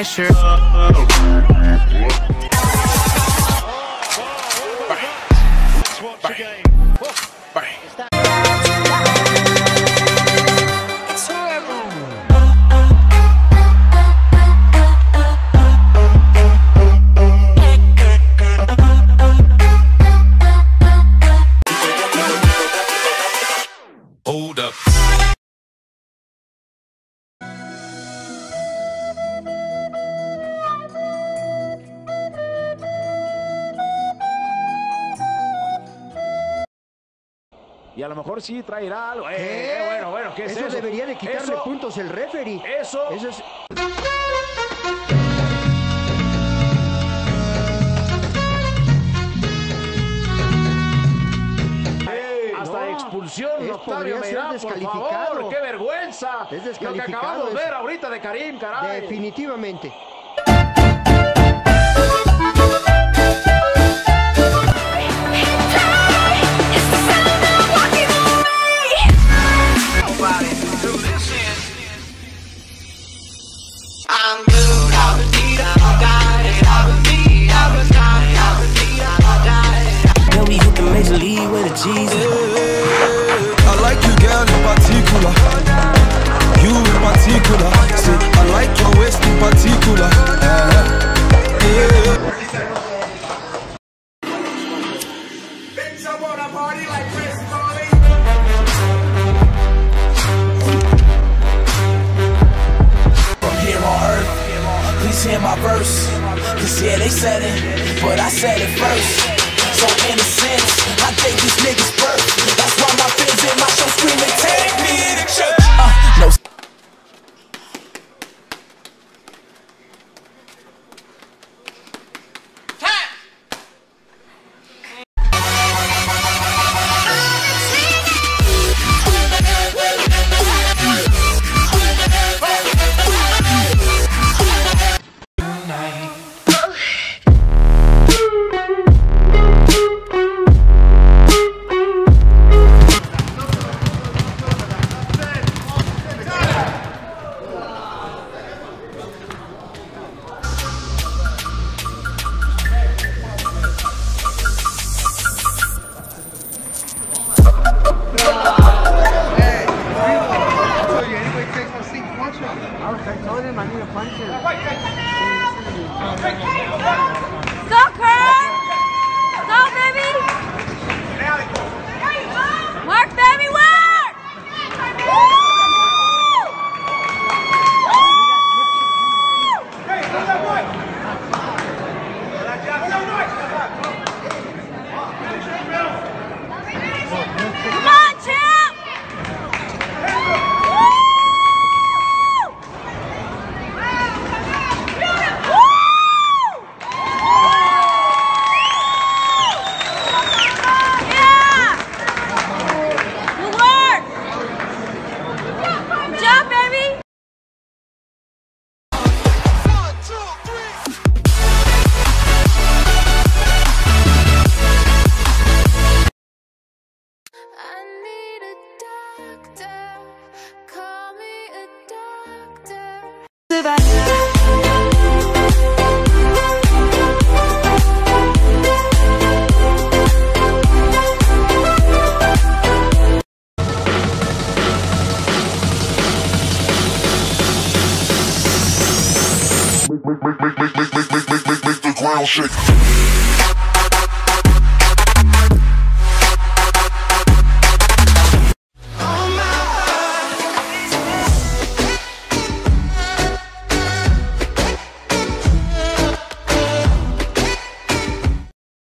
pressure. Hold up. Y a lo mejor sí traerá algo. Bueno, ¿qué es eso? Eso debería de quitarle puntos el referee. Eso es... hasta expulsión, Octavio Meirán, por favor, qué vergüenza. Es lo que descalificado. acabamos de ver ahorita de Karim, caray. Definitivamente. Then we hit the major league with a Jesus. I like you, girl, in particular. You in particular. Say, I like your waist in particular. Bitch, I wanna party like Chris Farley. From here on earth, please hear my verse. Cause yeah, they said it, but I said it first. So in a sense, I gave these niggas birth. That's why my fans in my show screaming, take me to church. No. Go, Kurt! Go, baby! Work, baby, work! Come on, champ! Make the ground shake.